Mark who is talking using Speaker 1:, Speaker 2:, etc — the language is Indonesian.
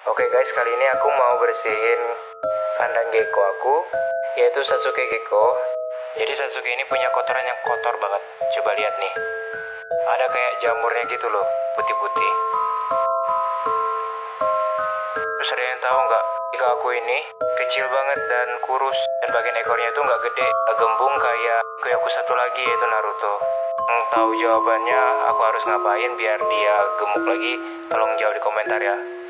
Speaker 1: Oke guys, kali ini aku mau bersihin kandang gecko aku, yaitu Sasuke Gecko. Jadi Sasuke ini punya kotoran yang kotor banget. Coba lihat nih, ada kayak jamurnya gitu loh, putih-putih. Terus ada yang tahu nggak, gecko aku ini kecil banget dan kurus, dan bagian ekornya itu nggak gede, nggak gembung kayak gecko aku satu lagi, yaitu Naruto. Tahu jawabannya aku harus ngapain biar dia gemuk lagi? Tolong jawab di komentar ya.